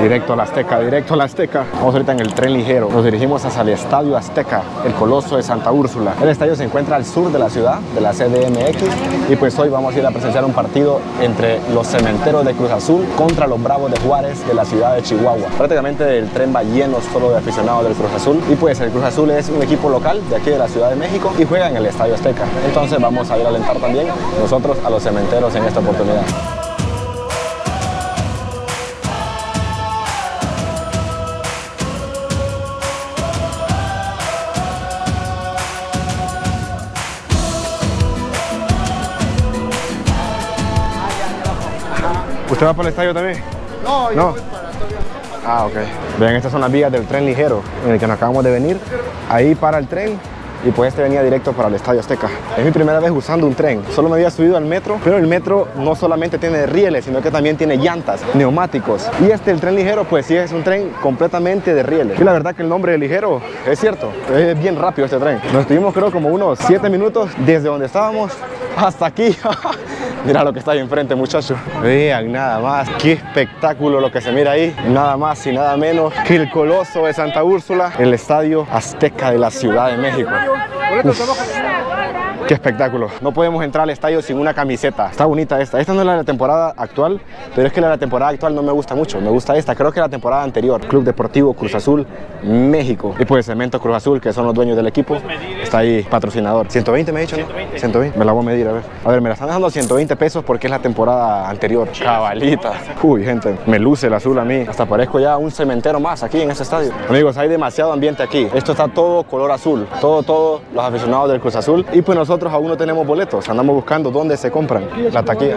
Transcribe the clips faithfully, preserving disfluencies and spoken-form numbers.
Directo a la Azteca, directo a la Azteca. Vamos ahorita en el tren ligero. Nos dirigimos hacia el Estadio Azteca, el Coloso de Santa Úrsula. El estadio se encuentra al sur de la ciudad, de la C D M X. Y pues hoy vamos a ir a presenciar un partido entre los Cementeros de Cruz Azul contra los Bravos de Juárez de la ciudad de Chihuahua. Prácticamente el tren va lleno solo de aficionados del Cruz Azul. Y pues el Cruz Azul es un equipo local de aquí de la Ciudad de México y juega en el Estadio Azteca. Entonces vamos a ir a alentar también nosotros a los Cementeros en esta oportunidad. ¿Usted va para el estadio también? No, yo no. voy para todavía. Ah, ok. Vean, estas son las vías del tren ligero en el que nos acabamos de venir. Ahí para el tren y pues este venía directo para el Estadio Azteca. Es mi primera vez usando un tren. Solo me había subido al metro, pero el metro no solamente tiene rieles, sino que también tiene llantas, neumáticos. Y este, el tren ligero, pues sí es un tren completamente de rieles. Y la verdad que el nombre de ligero es cierto. Es bien rápido este tren. Nos estuvimos creo como unos siete minutos desde donde estábamos hasta aquí. Mira lo que está ahí enfrente, muchachos. Vean nada más, qué espectáculo lo que se mira ahí. Nada más y nada menos que el Coloso de Santa Úrsula, el Estadio Azteca de la Ciudad de México. Uf, qué espectáculo. No podemos entrar al estadio sin una camiseta. Está bonita esta. Esta no es la de la temporada actual, pero es que la de la temporada actual no me gusta mucho. Me gusta esta. Creo que la temporada anterior. Club Deportivo Cruz Azul, México. Y pues Cemento Cruz Azul, que son los dueños del equipo, está ahí patrocinador. ciento veinte me ha dicho, ¿no? ciento veinte. Me la voy a medir, a ver. A ver, me la están dejando a ciento veinte pesos porque es la temporada anterior. Cabalita. Uy, gente, me luce el azul a mí. Hasta parezco ya un cementero más aquí en este estadio. Amigos, hay demasiado ambiente aquí. Esto está todo color azul. Todo, todo los aficionados del Cruz Azul. Y pues nosotros aún no tenemos boletos. Andamos buscando dónde se compran la taquilla.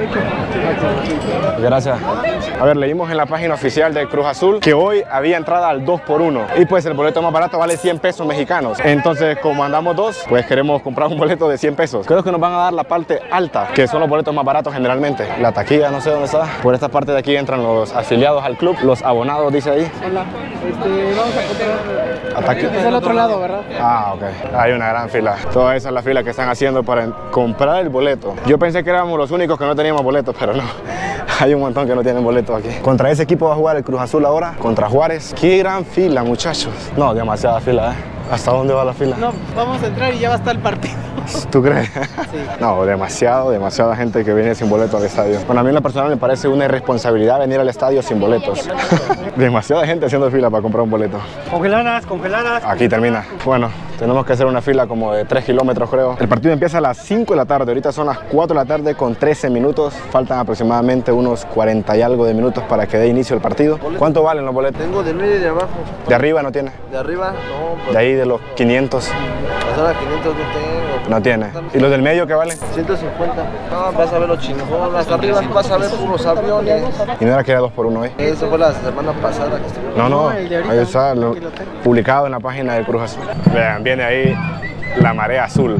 Gracias. A ver, leímos en la página oficial de Cruz Azul que hoy había entrada al dos por uno. Y pues el boleto más barato vale cien pesos mexicanos. Entonces, como andamos dos, pues queremos comprar un boleto de cien pesos. Creo que nos van a dar la parte alta, que son los boletos más baratos generalmente. La taquilla, no sé dónde está. Por esta parte de aquí entran los afiliados al club, los abonados, dice ahí. Hola, este, vamos a comprar. Ataque. Es del otro lado, ¿verdad? Ah, ok. Hay una gran fila. Toda esa es la fila que están haciendo para comprar el boleto. Yo pensé que éramos los únicos que no teníamos boletos, pero no. Hay un montón que no tienen boletos aquí. Contra ese equipo va a jugar el Cruz Azul ahora, contra Juárez. Qué gran fila, muchachos. No, demasiada fila, ¿eh? ¿Hasta dónde va la fila? No, vamos a entrar y ya va a estar el partido. ¿Tú crees? Sí. No, demasiado, demasiada gente que viene sin boleto al estadio. Bueno, a mí en lo personal me parece una irresponsabilidad venir al estadio sin boletos. Demasiada gente haciendo fila para comprar un boleto. Congeladas, congeladas. Aquí termina. Bueno, tenemos que hacer una fila como de tres kilómetros, creo. El partido empieza a las cinco de la tarde. Ahorita son las cuatro de la tarde con trece minutos. Faltan aproximadamente unos cuarenta y algo de minutos para que dé inicio el partido. ¿Cuánto valen los boletos? Tengo de medio y de abajo. ¿De arriba no tiene? De arriba, no. Pues, de ahí de los quinientos. Las horas quinientos no tengo. No tiene. ¿Y los del medio qué valen? ciento cincuenta. No, vas a ver los chingón. Hasta arriba vas a ver puros aviones. ¿Y no era que era dos por uno hoy? Eso fue la semana pasada que estuve. No, no. el de ahorita, Ahí está, lo, aquí lo tengo. publicado en la página del Cruz Azul. Vean, viene ahí la marea azul.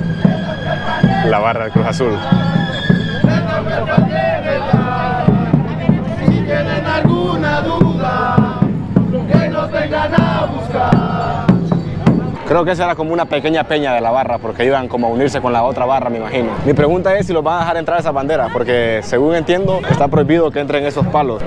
La barra del Cruz Azul. Si tienen alguna duda, que nos vengan a buscar. Creo que esa era como una pequeña peña de la barra, porque iban como a unirse con la otra barra, me imagino. Mi pregunta es si los van a dejar entrar esas banderas, porque según entiendo, está prohibido que entren esos palos.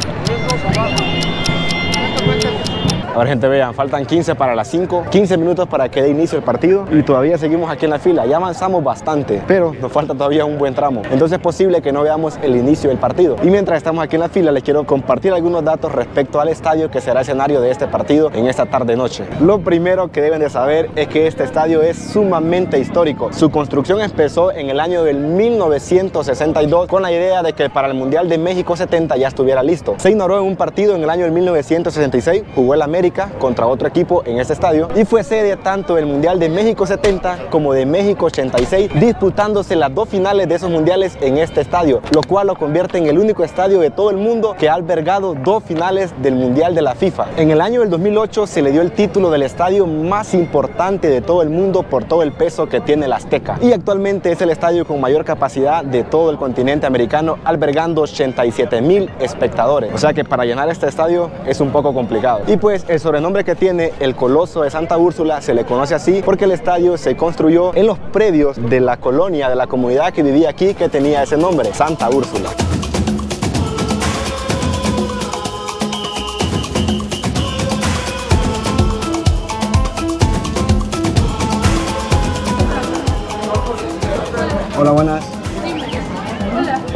A ver, gente, vean, faltan quince para las cinco, quince minutos para que dé inicio el partido y todavía seguimos aquí en la fila. Ya avanzamos bastante, pero nos falta todavía un buen tramo. Entonces es posible que no veamos el inicio del partido. Y mientras estamos aquí en la fila, les quiero compartir algunos datos respecto al estadio que será escenario de este partido en esta tarde-noche. Lo primero que deben de saber es que este estadio es sumamente histórico. Su construcción empezó en el año del mil novecientos sesenta y dos con la idea de que para el Mundial de México setenta ya estuviera listo. Se inauguró en un partido en el año del mil novecientos sesenta y seis, jugó el América contra otro equipo en este estadio y fue sede tanto del Mundial de México setenta como de México ochenta y seis, disputándose las dos finales de esos mundiales en este estadio, lo cual lo convierte en el único estadio de todo el mundo que ha albergado dos finales del Mundial de la FIFA. En el año del dos mil ocho se le dio el título del estadio más importante de todo el mundo por todo el peso que tiene el Azteca y actualmente es el estadio con mayor capacidad de todo el continente americano, albergando ochenta y siete mil espectadores, o sea que para llenar este estadio es un poco complicado. Y pues el sobrenombre que tiene el Coloso de Santa Úrsula se le conoce así porque el estadio se construyó en los predios de la colonia, de la comunidad que vivía aquí, que tenía ese nombre, Santa Úrsula.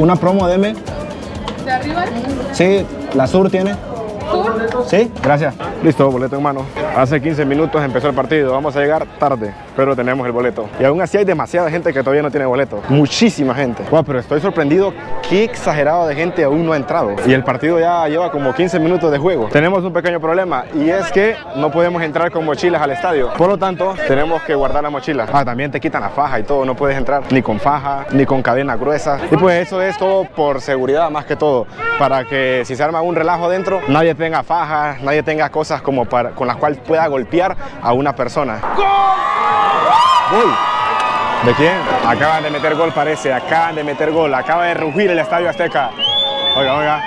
Una promo, deme. ¿De arriba? Sí, la Sur tiene. ¿Sur? Sí, gracias. Listo, boleto en mano. Hace quince minutos empezó el partido. Vamos a llegar tarde, pero tenemos el boleto. Y aún así hay demasiada gente que todavía no tiene boleto. Muchísima gente. Wow, pero estoy sorprendido. Qué exagerado de gente aún no ha entrado. Y el partido ya lleva como quince minutos de juego. Tenemos un pequeño problema y es que no podemos entrar con mochilas al estadio. Por lo tanto, tenemos que guardar la mochila. Ah, también te quitan la faja y todo. No puedes entrar ni con faja, ni con cadenas gruesas. Y pues eso es todo por seguridad más que todo. Para que si se arma un relajo dentro, nadie tenga faja, nadie tenga cosas como para, con las cuales pueda golpear a una persona. ¡Gol! ¡Gol! ¿De quién? Acaban de meter gol, parece. Acaban de meter gol. Acaba de rugir el Estadio Azteca. Oiga, oiga.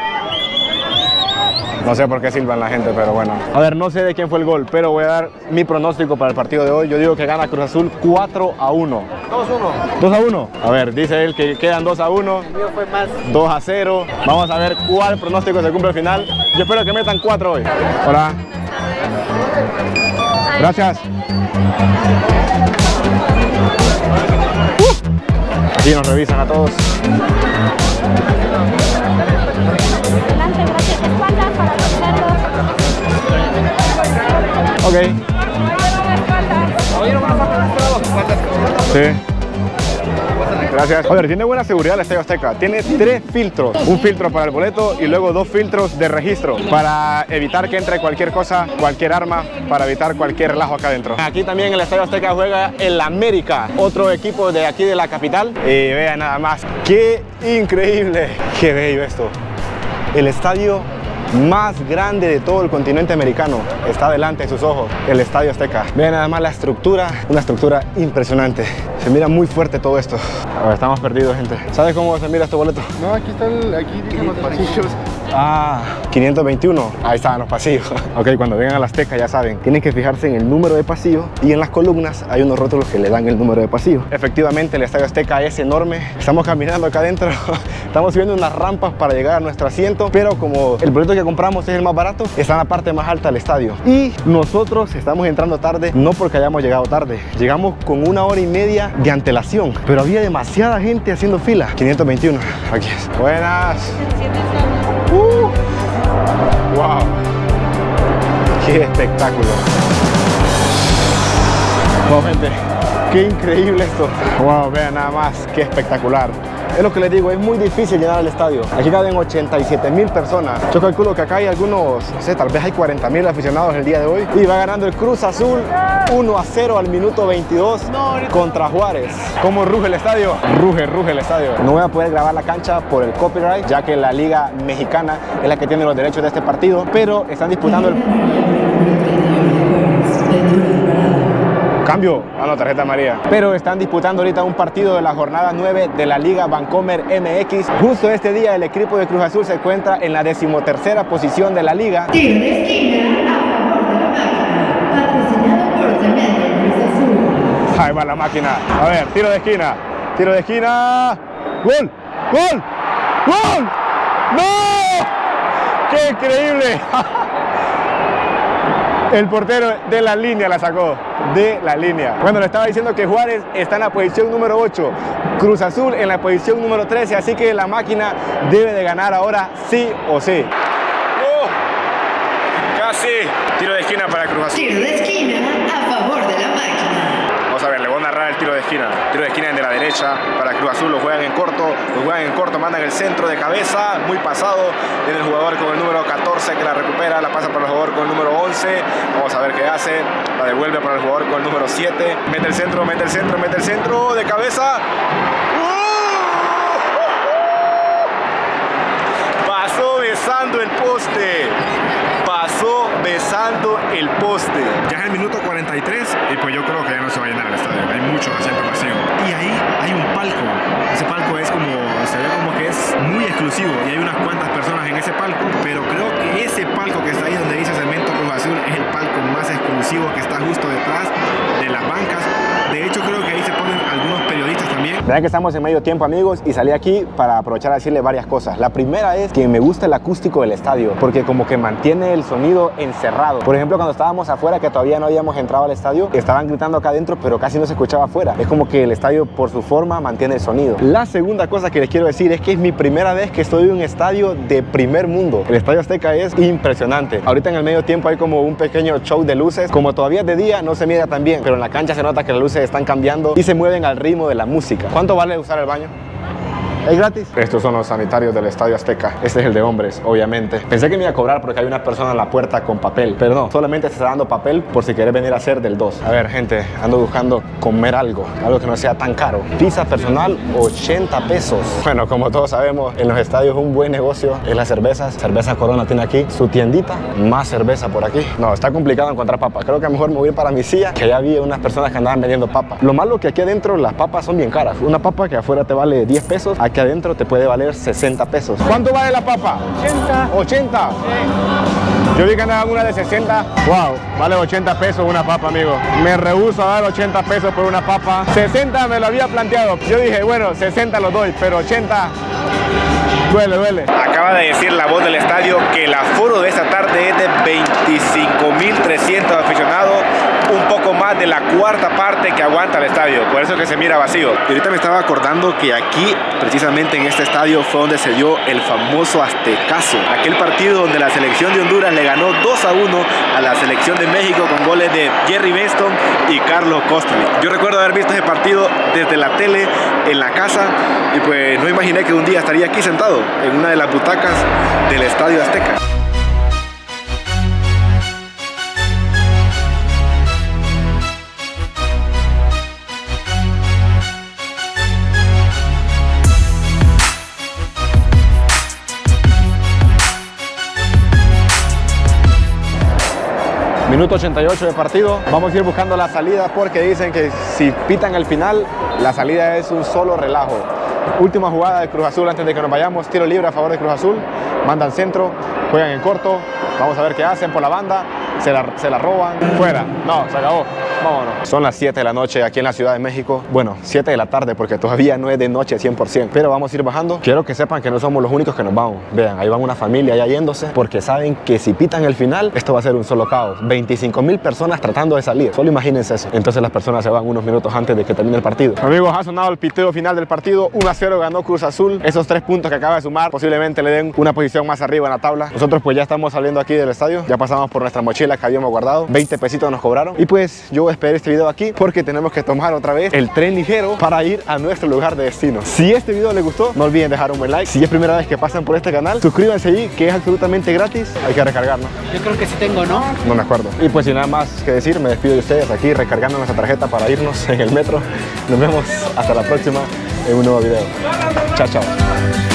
No sé por qué silban la gente, pero bueno. A ver, no sé de quién fue el gol, pero voy a dar mi pronóstico para el partido de hoy. Yo digo que gana Cruz Azul cuatro a uno. dos a uno. dos a uno. A ver, dice él que quedan dos a uno. El mío fue más. dos a cero. Vamos a ver cuál pronóstico se cumple al final. Yo espero que metan cuatro hoy. Hola. Gracias. Uh. Aquí nos revisan a todos. Adelante, gracias. Espaldas para los cerdos. Ok. Sí. Gracias. A ver, tiene buena seguridad el Estadio Azteca. Tiene tres filtros. Un filtro para el boleto y luego dos filtros de registro para evitar que entre cualquier cosa, cualquier arma, para evitar cualquier relajo acá adentro. Aquí también en el Estadio Azteca juega el América, otro equipo de aquí de la capital. Y vean nada más, qué increíble. Qué bello esto. El estadio más grande de todo el continente americano está delante de sus ojos, el Estadio Azteca. Vean nada más la estructura, una estructura impresionante. Se mira muy fuerte todo esto. A ver, estamos perdidos, gente. ¿Sabes cómo se mira este boleto? No, aquí está el, aquí dicen los pasillos. Ah, quinientos veintiuno. Ahí estaban los pasillos. Ok, cuando vengan a la Azteca ya saben, tienen que fijarse en el número de pasillo y en las columnas hay unos rótulos que le dan el número de pasillo. Efectivamente, el Estadio Azteca es enorme. Estamos caminando acá adentro. Estamos subiendo unas rampas para llegar a nuestro asiento, pero como el boleto que compramos es el más barato, está en la parte más alta del estadio. Y nosotros estamos entrando tarde, no porque hayamos llegado tarde. Llegamos con una hora y media de antelación, pero había demasiada gente haciendo fila. quinientos veintiuno, aquí es. Buenas. Uh, wow, qué espectáculo. Wow, gente, qué increíble esto. Wow, vean nada más, qué espectacular. Es lo que les digo, es muy difícil llenar el estadio. Aquí caben ochenta y siete mil personas. Yo calculo que acá hay algunos, no sé, tal vez hay cuarenta mil aficionados el día de hoy. Y va ganando el Cruz Azul uno a cero al minuto veintidós contra Juárez. ¿Cómo ruge el estadio? Ruge, ruge el estadio. No voy a poder grabar la cancha por el copyright, ya que la Liga Mexicana es la que tiene los derechos de este partido, pero están disputando el... Cambio, ah no, tarjeta amarilla. Pero están disputando ahorita un partido de la jornada nueve de la Liga Bancomer M X. Justo este día el equipo de Cruz Azul se encuentra en la decimotercera posición de la liga. Tiro de esquina a favor de la máquina, patrocinado por Cemento Cruz Azul. Ahí va la máquina. A ver, tiro de esquina. Tiro de esquina. ¡Gol! ¡Gol! ¡Gol! ¡No! ¡Qué increíble! El portero de la línea la sacó, de la línea. Bueno, le estaba diciendo que Juárez está en la posición número ocho, Cruz Azul en la posición número trece, así que la máquina debe de ganar ahora sí o sí. ¡Oh! Casi. Tiro de esquina para Cruz Azul. Tiro de esquina a favor de la máquina. Vamos a ver, le voy a narrar el tiro de esquina. Tiro de esquina de la derecha para Cruz Azul, lo juegan en corto, lo juegan en corto, mandan el centro de cabeza, muy pasado. Viene el jugador con el número catorce que la recupera, la pasa para el jugador con el número once. Vamos a ver qué hace. La devuelve para el jugador con el número siete. Mete el centro, mete el centro, mete el centro de cabeza. Pasó besando el poste. Pasó besando el poste. Ya es el minuto cuarenta y tres y pues yo creo que ya no se va a llenar el estadio. Hay muchos asientos vacíos. Y ahí hay un palco. Ese palco es como, se ve como que es muy exclusivo y hay unas cuantas personas en ese palco, pero creo que ese palco que está ahí donde dice Cemento Cruz Azul es el palco más exclusivo que está justo detrás de las bancas. De hecho creo que ahí se ponen algunos periodistas también Vean que estamos en medio tiempo, amigos, y salí aquí para aprovechar a decirle varias cosas. La primera es que me gusta el acústico del estadio, porque como que mantiene el sonido encerrado. Por ejemplo, cuando estábamos afuera, que todavía no habíamos entrado al estadio, estaban gritando acá adentro, pero casi no se escuchaba afuera. Es como que el estadio, por su forma, mantiene el sonido. La segunda cosa que les quiero decir es que es mi primera vez que estoy en un estadio de primer mundo. El Estadio Azteca es impresionante. Ahorita en el medio tiempo hay como un pequeño show de luces. Como todavía es de día, no se mira tan bien, pero en la cancha se nota que las luces están cambiando y se mueven al ritmo de la música. ¿Cuánto vale usar el baño? ¿Es gratis? Estos son los sanitarios del Estadio Azteca. Este es el de hombres, obviamente. Pensé que me iba a cobrar porque hay una persona en la puerta con papel, pero no, solamente se está dando papel por si querés venir a hacer del dos. A ver, gente, ando buscando comer algo, algo que no sea tan caro. Pizza personal, ochenta pesos. Bueno, como todos sabemos, en los estadios un buen negocio es las cervezas. Cerveza Corona tiene aquí su tiendita, más cerveza por aquí. No, está complicado encontrar papas. Creo que mejor me voy a ir para mi silla, que ya vi unas personas que andaban vendiendo papas. Lo malo que aquí adentro las papas son bien caras. Una papa que afuera te vale diez pesos, aquí adentro te puede valer sesenta pesos. ¿Cuánto vale la papa? ochenta. ¿ochenta? Sí. Yo vi que andaban una de sesenta. Wow, vale ochenta pesos una papa, amigo. Me rehúso a dar ochenta pesos por una papa. sesenta me lo había planteado. Yo dije, bueno, sesenta lo doy, pero ochenta... Duele, duele. Acaba de decir la voz del estadio que el aforo de esta tarde es de veinticinco mil trescientos aficionados, un poco más de la cuarta parte que aguanta el estadio, por eso que se mira vacío. Y ahorita me estaba acordando que aquí, precisamente en este estadio, fue donde se dio el famoso Aztecazo, aquel partido donde la selección de Honduras le ganó dos a uno a la selección de México con goles de Jerry Benston y Carlos Costly. Yo recuerdo haber visto ese partido desde la tele en la casa y pues no imaginé que un día estaría aquí sentado en una de las butacas del Estadio Azteca. Minuto ochenta y ocho de partido. Vamos a ir buscando la salida porque dicen que si pitan el final, la salida es un solo relajo. Última jugada de Cruz Azul antes de que nos vayamos. Tiro libre a favor de Cruz Azul. Mandan centro, juegan en corto. Vamos a ver qué hacen por la banda. Se la, se la roban. Fuera. No, se acabó. Vámonos. Son las siete de la noche aquí en la Ciudad de México. Bueno, siete de la tarde porque todavía no es de noche cien por ciento. Pero vamos a ir bajando. Quiero que sepan que no somos los únicos que nos vamos. Vean, ahí van una familia ya yéndose porque saben que si pitan el final, esto va a ser un solo caos. veinticinco mil personas tratando de salir. Solo imagínense eso. Entonces las personas se van unos minutos antes de que termine el partido. Amigos, ha sonado el piteo final del partido. uno a cero ganó Cruz Azul. Esos tres puntos que acaba de sumar posiblemente le den una posición más arriba en la tabla. Nosotros pues ya estamos saliendo aquí del estadio. Ya pasamos por nuestra mochila que habíamos guardado. veinte pesitos nos cobraron. Y pues yo esperé este video aquí porque tenemos que tomar otra vez el tren ligero para ir a nuestro lugar de destino. Si este video les gustó, no olviden dejar un buen like. Si es primera vez que pasan por este canal, suscríbanse ahí, que es absolutamente gratis. Hay que recargar, ¿no? Yo creo que sí tengo, ¿no? No me acuerdo. Y pues sin nada más que decir, me despido de ustedes aquí recargando nuestra tarjeta para irnos en el metro. Nos vemos hasta la próxima en un nuevo video. Chao, chao.